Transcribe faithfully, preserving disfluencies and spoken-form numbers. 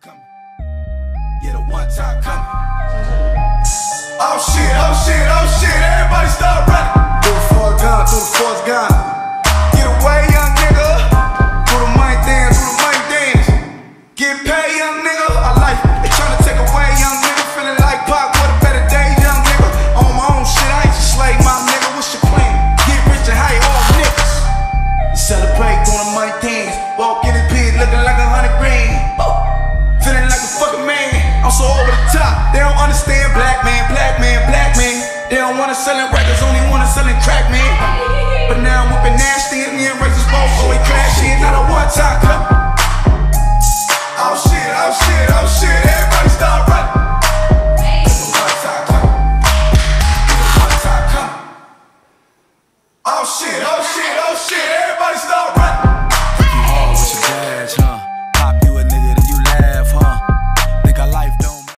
coming. Yeah, the one time coming. Oh shit, oh shit, oh shit, everybody start running. Through the fourth gun, through the fourth gun. Get away, young nigga. Do the money dance, do the money dance. Get paid, young nigga. I like it. They tryna take away, young nigga. Feeling like Pop, what a better day, young nigga. On my own shit, I ain't just slave, my nigga. What's your plan? Get rich and hire all niggas. Celebrate, doing the money dance. Walk in the pit, looking like a hundred grand. Feeling like a fucking man. I'm so over the top. They don't understand black man, black man, black man. They don't wanna celebrate.